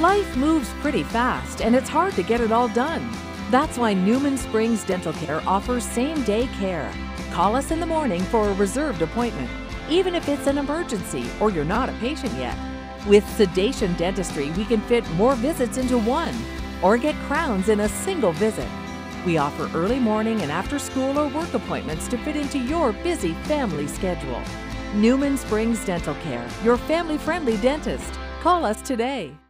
Life moves pretty fast and it's hard to get it all done. That's why Newman Springs Dental Care offers same-day care. Call us in the morning for a reserved appointment, even if it's an emergency or you're not a patient yet. With sedation dentistry, we can fit more visits into one or get crowns in a single visit. We offer early morning and after school or work appointments to fit into your busy family schedule. Newman Springs Dental Care, your family-friendly dentist. Call us today.